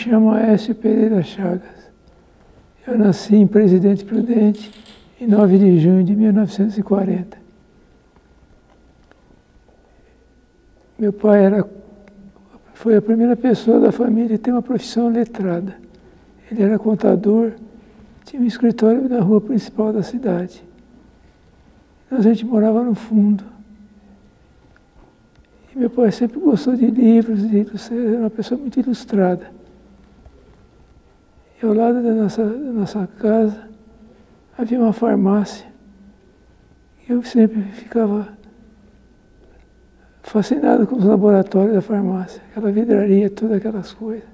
chamo Aécio Pereira Chagas. Eu nasci em Presidente Prudente em 9 de junho de 1940. Meu pai foi a primeira pessoa da família a ter uma profissão letrada. Ele era contador, tinha um escritório na rua principal da cidade. A gente morava no fundo. E meu pai sempre gostou de livros, era uma pessoa muito ilustrada. E ao lado da nossa casa havia uma farmácia. E eu sempre ficava fascinado com os laboratórios da farmácia, aquela vidraria, todas aquelas coisas.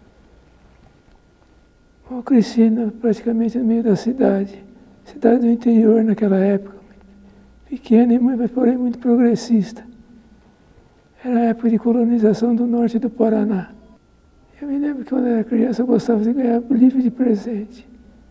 Eu cresci praticamente no meio da cidade do interior naquela época, pequena, mas porém muito progressista. Era a época de colonização do norte do Paraná. Eu me lembro que quando eu era criança eu gostava de ganhar livro de presente.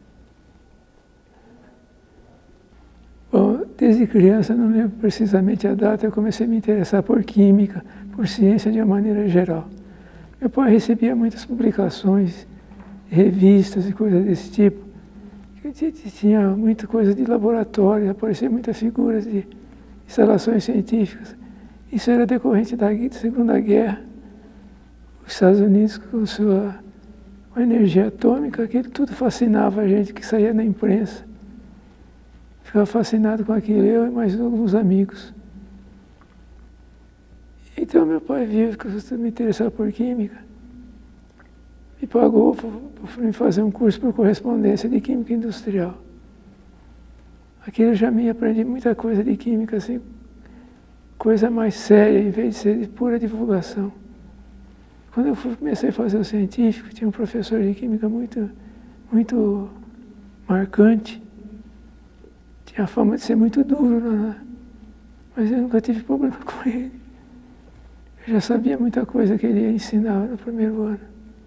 Bom, desde criança, não lembro precisamente a data, eu comecei a me interessar por química, por ciência de uma maneira geral. Meu pai recebia muitas publicações, revistas e coisas desse tipo. Tinha muita coisa de laboratório, apareciam muitas figuras de instalações científicas. Isso era decorrente da Segunda Guerra. Os Estados Unidos, com sua energia atômica, aquilo tudo fascinava a gente que saía na imprensa. Ficava fascinado com aquilo, eu e mais alguns amigos. Então meu pai viu que eu me interessava por química. Me pagou para me fazer um curso por correspondência de química industrial. Aquilo já me aprendi muita coisa de química, assim, coisa mais séria, em vez de ser de pura divulgação. Quando eu comecei a fazer o científico, tinha um professor de química muito marcante. Tinha a fama de ser muito duro, mas eu nunca tive problema com ele. Eu já sabia muita coisa que ele ia ensinar no primeiro ano.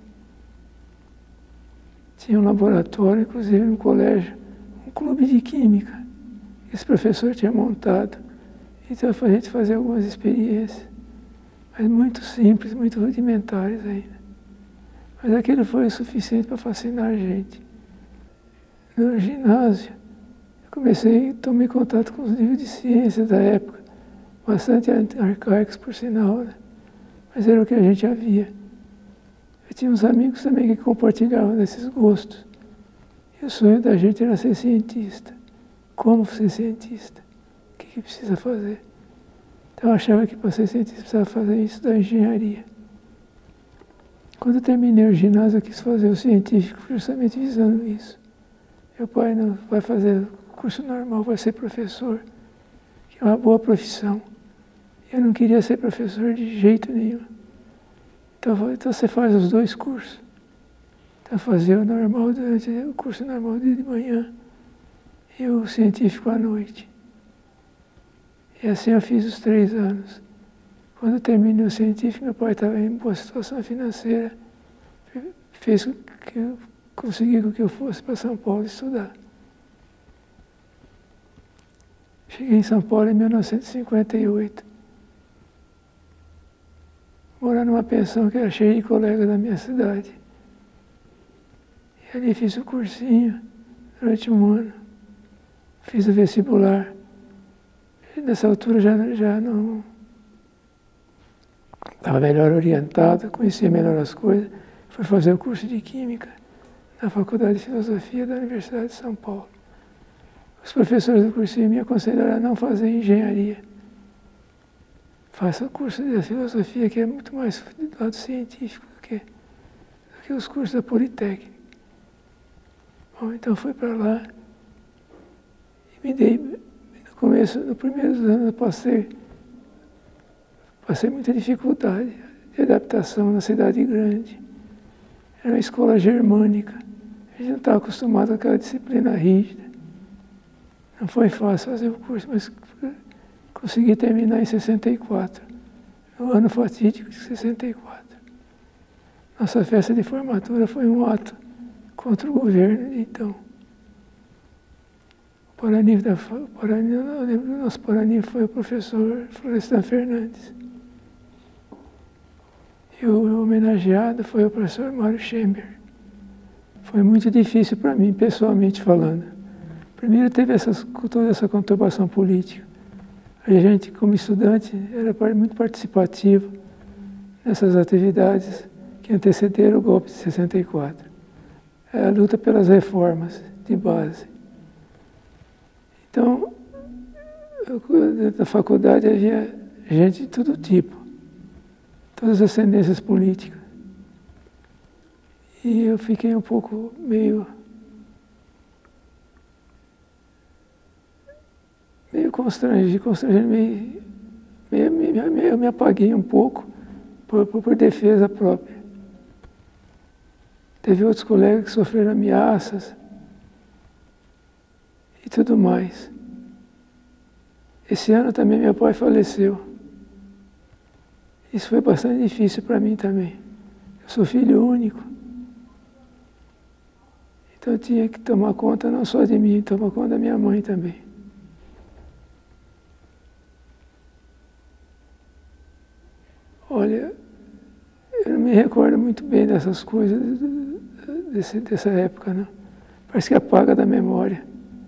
Tinha um laboratório, inclusive no colégio, um clube de química. Esse professor tinha montado. Então a gente fazia algumas experiências, mas muito simples, muito rudimentares ainda. Mas aquilo foi o suficiente para fascinar a gente. No ginásio, tomei contato com os livros de ciências da época, bastante arcaicos por sinal, né? Mas era o que a gente havia. Eu tinha uns amigos também que compartilhavam desses gostos. E o sonho da gente era ser cientista. Como ser cientista? O que precisa fazer? Então eu achava que para ser cientista precisava fazer isso da engenharia. Quando eu terminei o ginásio, eu quis fazer o científico justamente visando isso. Meu pai não vai fazer curso normal, vai ser professor, que é uma boa profissão. Eu não queria ser professor de jeito nenhum. Então você faz os dois cursos. Então fazia o curso normal de manhã e o científico à noite. E assim eu fiz os 3 anos. Quando eu terminei o científico, meu pai estava em boa situação financeira, fez que eu conseguiu que eu fosse para São Paulo estudar. Cheguei em São Paulo em 1958. Morar numa pensão que era cheia de colegas da minha cidade. E ali fiz o cursinho durante um ano. Fiz o vestibular. E nessa altura já não estava melhor orientado, conhecia melhor as coisas. Fui fazer o curso de Química na Faculdade de Filosofia da Universidade de São Paulo. Os professores do cursinho me aconselharam a não fazer engenharia. Faça o curso de filosofia, que é muito mais do lado científico do que os cursos da Politécnica. Bom, então fui para lá e me dei, nos primeiros anos eu passei muita dificuldade de adaptação na cidade grande. Era uma escola germânica, a gente não estava acostumado com aquela disciplina rígida. Não foi fácil fazer o curso, mas consegui terminar em 64, no ano fatídico de 64. Nossa festa de formatura foi um ato contra o governo de então. O nosso Parani foi o professor Florestan Fernandes. E o homenageado foi o professor Mário Schember. Foi muito difícil para mim, pessoalmente falando. Primeiro teve toda essa conturbação política. A gente, como estudante, era muito participativo nessas atividades que antecederam o golpe de 64. A luta pelas reformas de base. Então, dentro da faculdade havia gente de todo tipo, todas as tendências políticas. E eu fiquei um pouco meio constrangido, eu me apaguei um pouco por defesa própria. Teve outros colegas que sofreram ameaças e tudo mais. Esse ano também meu pai faleceu. Isso foi bastante difícil para mim também. Eu sou filho único. Então eu tinha que tomar conta não só de mim, tomar conta da minha mãe também. Olha, eu não me recordo muito bem dessas coisas, dessa época, não. Parece que apaga da memória.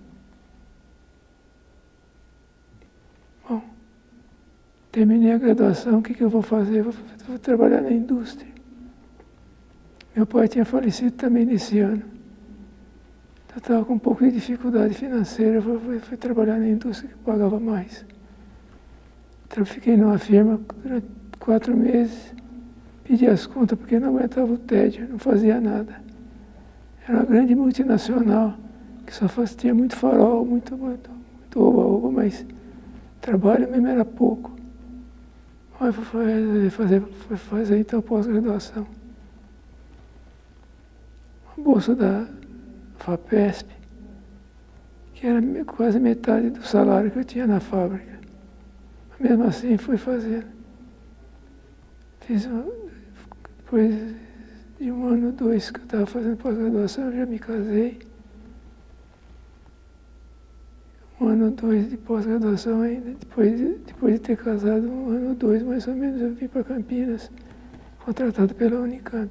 Bom, terminei a graduação, o que eu vou fazer? Vou trabalhar na indústria. Meu pai tinha falecido também nesse ano. Eu estava com um pouco de dificuldade financeira, fui trabalhar na indústria que pagava mais. Então eu fiquei numa firma durante 4 meses, pedi as contas porque não aguentava o tédio, não fazia nada. Era uma grande multinacional que só tinha muito farol, muito oba-oba, mas trabalho mesmo era pouco. Aí fui fazer então pós-graduação. Uma bolsa da FAPESP, que era quase metade do salário que eu tinha na fábrica. Mas mesmo assim fui fazendo. Depois de 1 ano ou 2 que eu estava fazendo pós-graduação, eu já me casei. 1 ano ou 2 de pós-graduação ainda, depois de ter casado, 1 ano ou 2 mais ou menos, eu vim para Campinas, contratado pela Unicamp.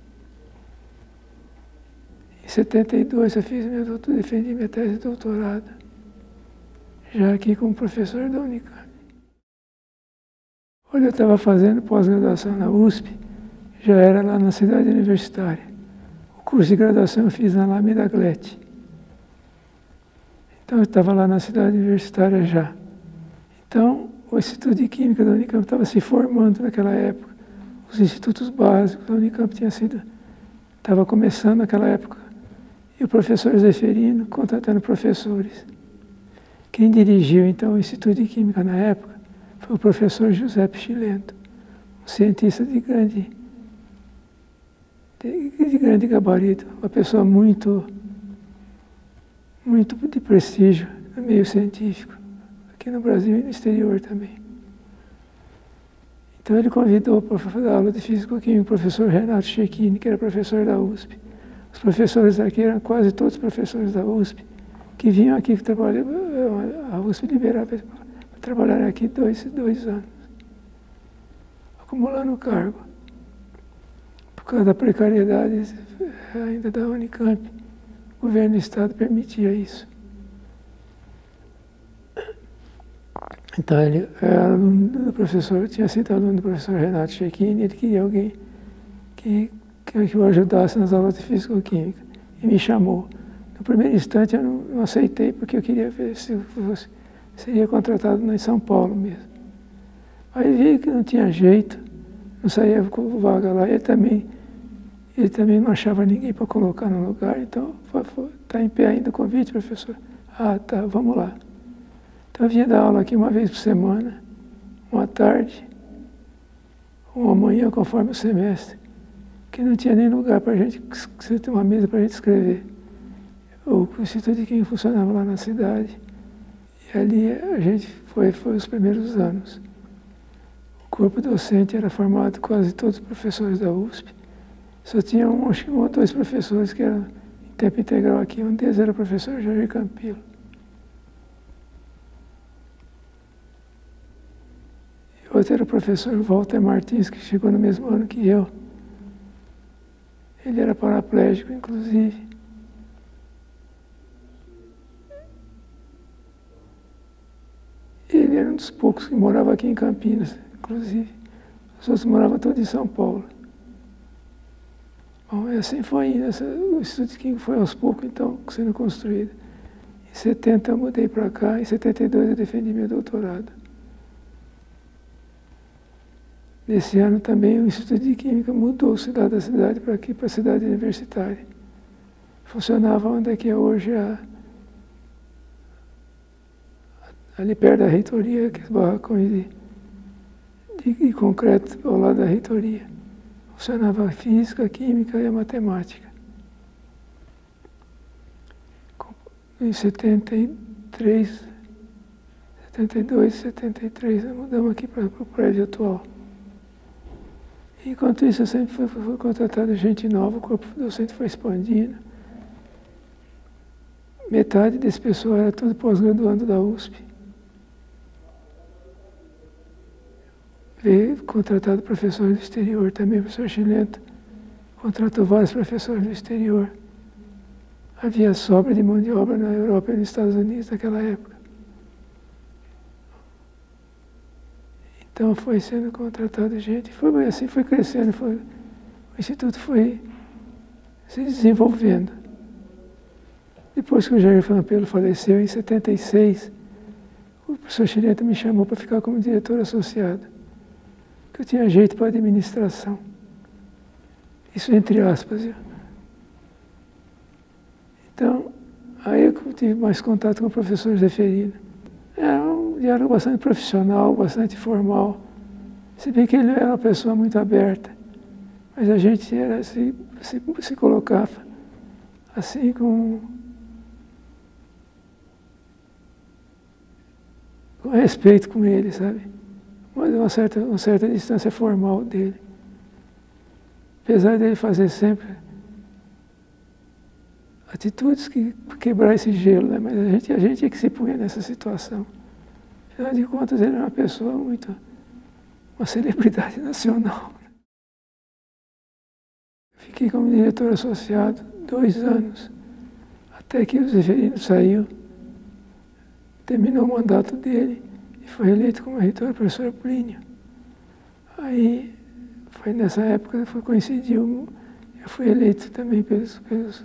Em 72 eu defendi minha tese de doutorado, já aqui como professor da Unicamp. Quando eu estava fazendo pós-graduação na USP, já era lá na cidade universitária. O curso de graduação eu fiz na Alameda Glete. Então eu estava lá na cidade universitária já. Então o Instituto de Química da Unicamp estava se formando naquela época. Os institutos básicos da Unicamp estava começando naquela época. E o professor Zeferino contratando professores. Quem dirigiu então o Instituto de Química na época foi o professor Giuseppe Chilento, um cientista de grande gabarito, uma pessoa muito de prestígio no meio científico, aqui no Brasil e no exterior também. Então ele convidou para fazer aula de físico-química o professor Renato Cecchini, que era professor da USP. Os professores aqui eram quase todos professores da USP, que vinham aqui que trabalhavam, a USP liberava para trabalhar aqui 2 anos, acumulando cargo. Por causa da precariedade ainda da Unicamp, o governo do Estado permitia isso. Então ele era aluno do professor, tinha sido aluno do professor Renato Cecchini, ele queria alguém que o ajudasse nas aulas de físico-química, e me chamou. No primeiro instante eu não aceitei, porque eu queria ver se seria contratado em São Paulo mesmo. Aí vi que não tinha jeito, não saía com vaga lá, ele também não achava ninguém para colocar no lugar, então está em pé ainda o convite, professor? Ah, tá, vamos lá. Então eu vinha dar aula aqui uma vez por semana, uma tarde, uma manhã, conforme o semestre, que não tinha nem lugar para a gente, uma mesa para a gente escrever. O Instituto de Química funcionava lá na cidade, e ali a gente foi os primeiros anos. O corpo docente era formado quase todos os professores da USP, só tinha acho que 1 ou 2 professores que eram em tempo integral aqui, um deles era o professor Jorge Campilo. Depois era o professor Walter Martins, que chegou no mesmo ano que eu. Ele era paraplégico, inclusive. Ele era um dos poucos que morava aqui em Campinas, inclusive. Os outros moravam todos em São Paulo. Bom, e assim foi indo. O Instituto de Química foi aos poucos, então, sendo construído. Em 70 eu mudei para cá, em 72 eu defendi meu doutorado. Nesse ano também o Instituto de Química mudou-se lá da cidade para aqui, para a cidade universitária. Funcionava onde é que é hoje ali perto da reitoria, aqueles barracões de concreto ao lado da reitoria. Funcionava a física, a química e a matemática. Em 73, 72, 73, nós mudamos aqui para o prédio atual. Enquanto isso, eu sempre fui contratado gente nova, o corpo docente foi expandindo. Metade desse pessoal era tudo pós-graduando da USP. Veio contratado professores do exterior também, o professor Chilento contratou vários professores do exterior. Havia sobra de mão de obra na Europa e nos Estados Unidos naquela época. Então foi sendo contratado gente, foi assim, foi crescendo, o Instituto foi se desenvolvendo. Depois que o Jair Fampelo faleceu, em 76, o professor Chilento me chamou para ficar como diretor associado, que eu tinha jeito para administração. Isso entre aspas. Então, aí eu tive mais contato com o professor Zeferino. Era um diálogo bastante profissional, bastante formal. Se bem que ele era uma pessoa muito aberta, mas a gente era, se colocava assim com respeito com ele, sabe? Mas uma certa distância formal dele. Apesar dele fazer sempre atitudes que quebrar esse gelo, né? Mas a gente é que se punha nessa situação. Afinal de contas, ele era uma pessoa uma celebridade nacional. Fiquei como diretor associado 2 anos, até que o Zeferino saiu, terminou o mandato dele e foi eleito como reitor o professor Plínio. Aí, foi nessa época, coincidiu, eu fui eleito também pelos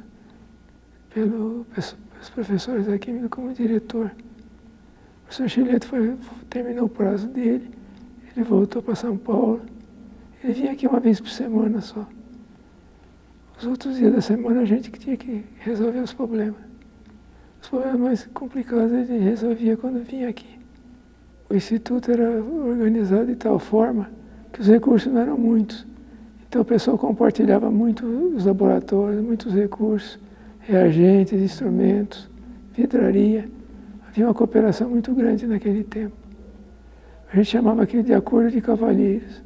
professores da Química como diretor. O professor Chilento terminou o prazo dele, ele voltou para São Paulo, ele vinha aqui uma vez por semana só. Os outros dias da semana a gente que tinha que resolver os problemas. Os problemas mais complicados ele resolvia quando vinha aqui. O Instituto era organizado de tal forma que os recursos não eram muitos. Então o pessoal compartilhava muito os laboratórios, muitos recursos, reagentes, instrumentos, vidraria. Havia uma cooperação muito grande naquele tempo. A gente chamava aquilo de acordo de cavalheiros.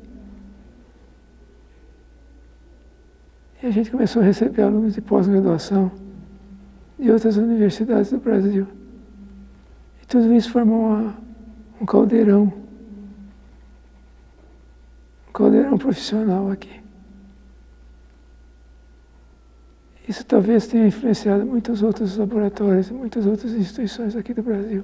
E a gente começou a receber alunos de pós-graduação de outras universidades do Brasil. E tudo isso formou um caldeirão profissional aqui. Isso talvez tenha influenciado muitos outros laboratórios, muitas outras instituições aqui do Brasil.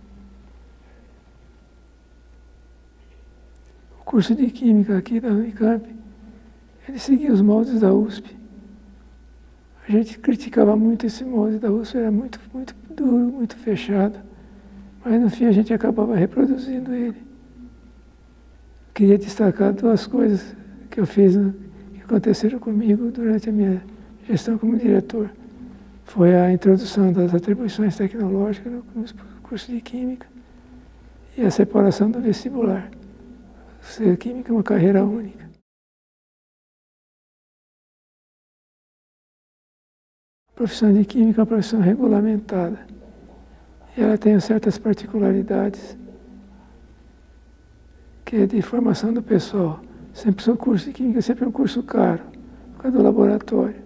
O curso de Química aqui da Unicamp, ele seguia os moldes da USP. A gente criticava muito esse molde da USP, era muito duro, muito fechado. Mas no fim a gente acabava reproduzindo ele. Queria destacar 2 coisas que eu fiz, que aconteceram comigo durante a minha gestão como diretor. Foi a introdução das atribuições tecnológicas no curso de Química e a separação do vestibular. Ser Química é uma carreira única. A profissão de Química é uma profissão regulamentada. E ela tem certas particularidades, que é de formação do pessoal. Sempre o curso de Química é sempre um curso caro, por causa do laboratório.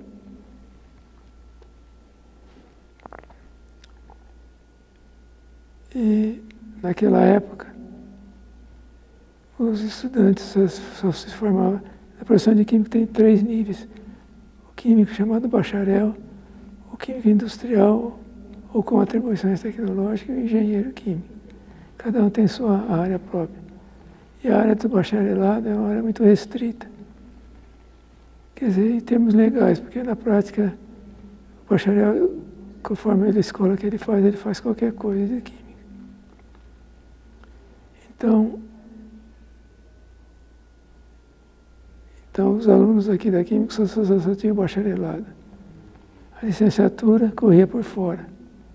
E naquela época, os estudantes só se formavam. A profissão de químico tem 3 níveis. O químico chamado bacharel, o químico industrial, ou com atribuições tecnológicas, e o engenheiro químico. Cada um tem sua área própria. E a área do bacharelado é uma área muito restrita. Quer dizer, em termos legais, porque na prática, o bacharel, conforme a escola que ele faz qualquer coisa de química. Então os alunos aqui da Química só tinham bacharelado. A licenciatura corria por fora.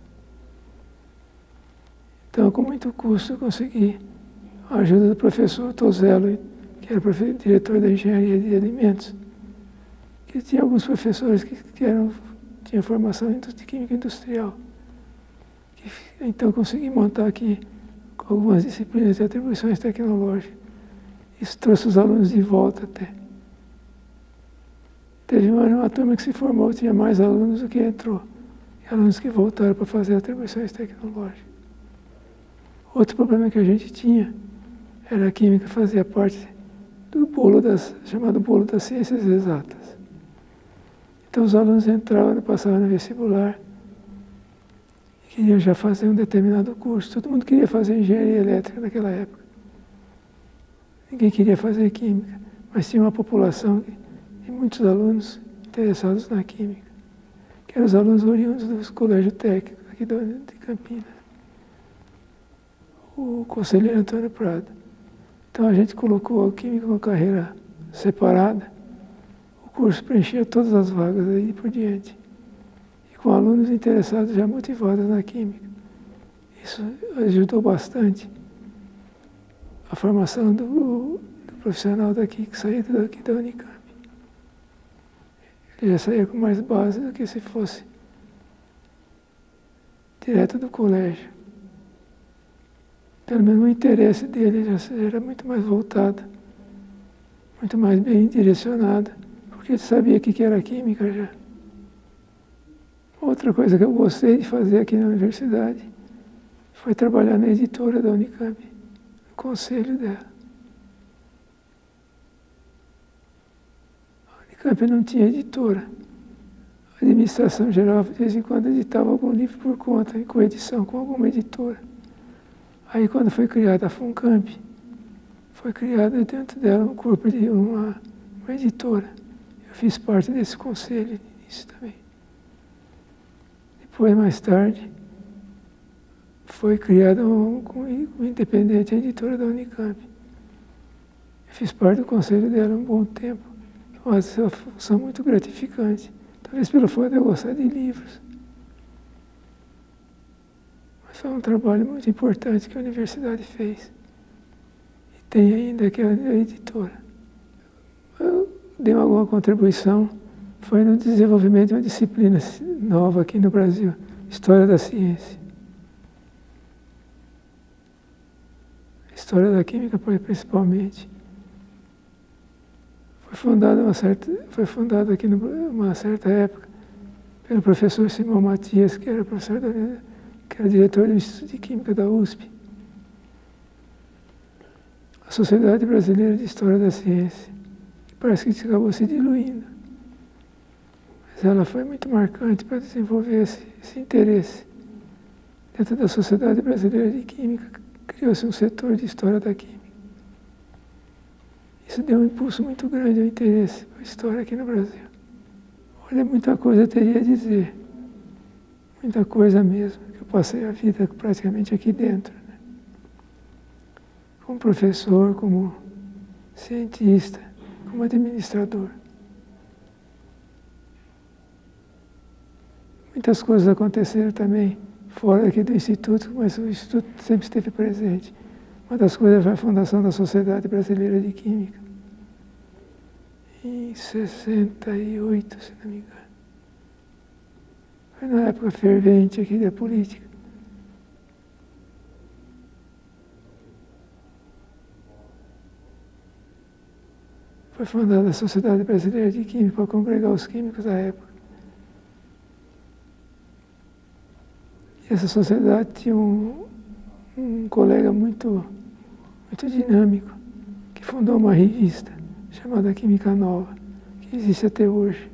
Então, com muito custo, eu consegui a ajuda do professor Tozello, que era diretor da Engenharia de Alimentos, que tinha alguns professores que tinham formação de Química Industrial. Então, consegui montar aqui algumas disciplinas de atribuições tecnológicas. Isso trouxe os alunos de volta até. Teve uma turma que se formou, tinha mais alunos do que entrou. E alunos que voltaram para fazer atribuições tecnológicas. Outro problema que a gente tinha era a química fazia parte do bolo chamado bolo das ciências exatas. Então os alunos entravam, passavam no vestibular, e queriam já fazer um determinado curso. Todo mundo queria fazer engenharia elétrica naquela época. Ninguém queria fazer química, mas tinha uma população de muitos alunos interessados na química, que eram os alunos oriundos do colégio técnico aqui de Campinas. O conselheiro Antônio Prado. Então a gente colocou a química com carreira separada. O curso preenchia todas as vagas aí por diante. E com alunos interessados já motivados na química. Isso ajudou bastante a formação do profissional daqui, que saía daqui da Unicamp. Ele já saía com mais base do que se fosse direto do colégio. Pelo menos o interesse dele já era muito mais voltado, muito mais bem direcionado, porque ele sabia que era química já. Outra coisa que eu gostei de fazer aqui na universidade foi trabalhar na editora da Unicamp, no conselho dela. A Unicamp não tinha editora. A administração geral, de vez em quando, editava algum livro por conta, em coedição com alguma editora. Aí, quando foi criada a FUNCAMP, foi criada dentro dela um corpo de uma editora. Eu fiz parte desse conselho nisso também. Depois, mais tarde, foi criada um independente, a editora da Unicamp. Eu fiz parte do conselho dela um bom tempo. Uma função muito gratificante. Talvez pelo fato de eu gostar de livros. Foi um trabalho muito importante que a universidade fez. E tem ainda que a editora. Eu dei alguma contribuição, foi no desenvolvimento de uma disciplina nova aqui no Brasil, História da Ciência. História da Química, principalmente. Foi fundada aqui numa certa época pelo professor Simão Matias, que era professor que era diretor do Instituto de Química da USP. A Sociedade Brasileira de História da Ciência, que parece que acabou se diluindo. Mas ela foi muito marcante para desenvolver esse interesse. Dentro da Sociedade Brasileira de Química, criou-se um setor de História da Química. Isso deu um impulso muito grande ao interesse pela história aqui no Brasil. Olha, muita coisa eu teria a dizer. Muita coisa mesmo, que eu passei a vida praticamente aqui dentro. Né? Como professor, como cientista, como administrador. Muitas coisas aconteceram também fora aqui do Instituto, mas o Instituto sempre esteve presente. Uma das coisas foi a fundação da Sociedade Brasileira de Química, em 68, se não me engano. Foi na época fervente aqui da política. Foi fundada a Sociedade Brasileira de Química para congregar os químicos da época. E essa sociedade tinha um colega muito dinâmico, fundou uma revista chamada Química Nova, que existe até hoje.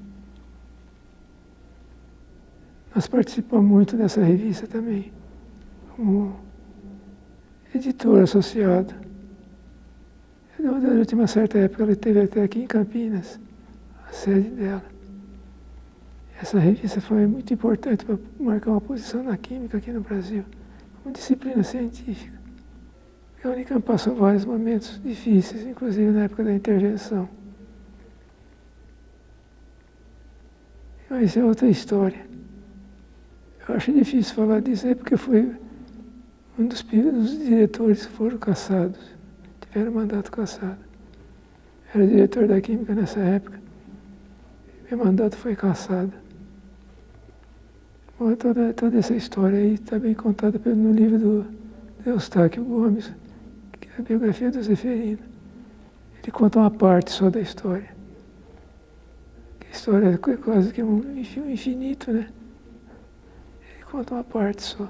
Nós participamos muito dessa revista também, como editor associado. Durante uma certa época ela esteve até aqui em Campinas, a sede dela. Essa revista foi muito importante para marcar uma posição na química aqui no Brasil, como disciplina científica. A Unicamp passou vários momentos difíceis, inclusive na época da intervenção. Mas isso é outra história. Eu acho difícil falar disso aí porque foi um dos diretores que foram cassados, tiveram mandato cassado. Era diretor da Química nessa época. Meu mandato foi cassado. Bom, toda essa história aí está bem contada no livro do Eustáquio Gomes, que é a biografia do Zeferino. Ele conta uma parte só da história. A história é quase que um infinito, né? Ele conta uma parte só.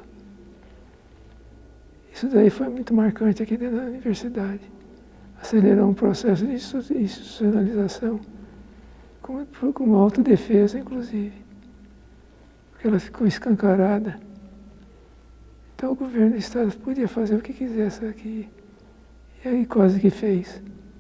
Isso daí foi muito marcante aqui dentro da universidade. Acelerou um processo de institucionalização, com autodefesa, inclusive. Porque ela ficou escancarada. Então o governo do Estado podia fazer o que quisesse aqui. E aí quase que fez.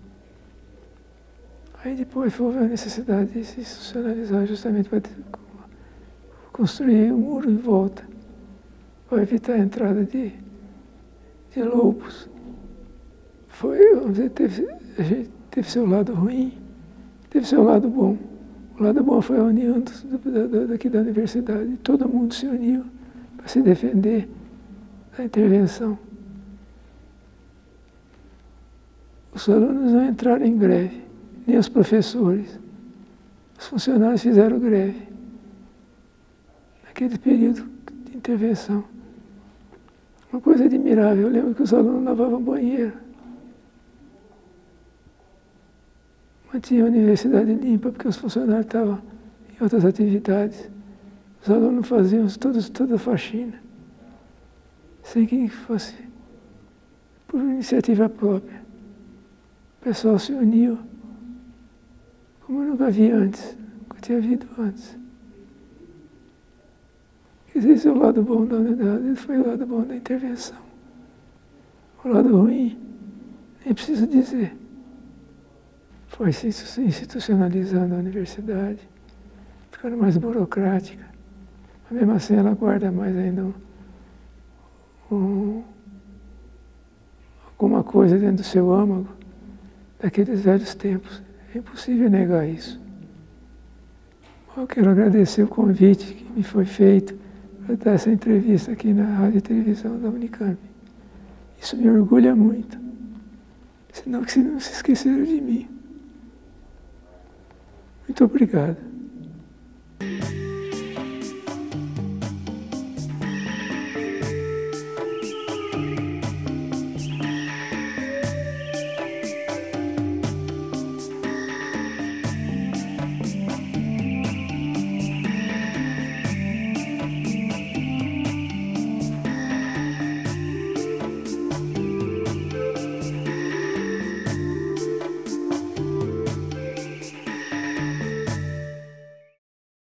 Aí depois houve a necessidade de se institucionalizar justamente para construir um muro em volta, para evitar a entrada de lobos. Vamos dizer, teve seu lado ruim, teve seu lado bom. O lado bom foi a união daqui da universidade. Todo mundo se uniu para se defender da intervenção. Os alunos não entraram em greve, nem os professores. Os funcionários fizeram greve naquele período de intervenção. Uma coisa admirável, eu lembro que os alunos lavavam banheiro. Mantinha a universidade limpa, porque os funcionários estavam em outras atividades. Os alunos faziam toda a faxina, sem que fosse por iniciativa própria. O pessoal se uniu, como eu nunca vi antes, nunca tinha visto antes. Esse é o lado bom da unidade, esse foi o lado bom da intervenção. O lado ruim, nem preciso dizer. Foi se institucionalizando a universidade, ficando mais burocrática. Mas mesmo assim ela guarda mais ainda alguma coisa dentro do seu âmago daqueles velhos tempos. É impossível negar isso. Eu quero agradecer o convite que me foi feito para dar essa entrevista aqui na Rádio e Televisão da Unicamp. Isso me orgulha muito. Senão que não se esqueceram de mim. Muito obrigado.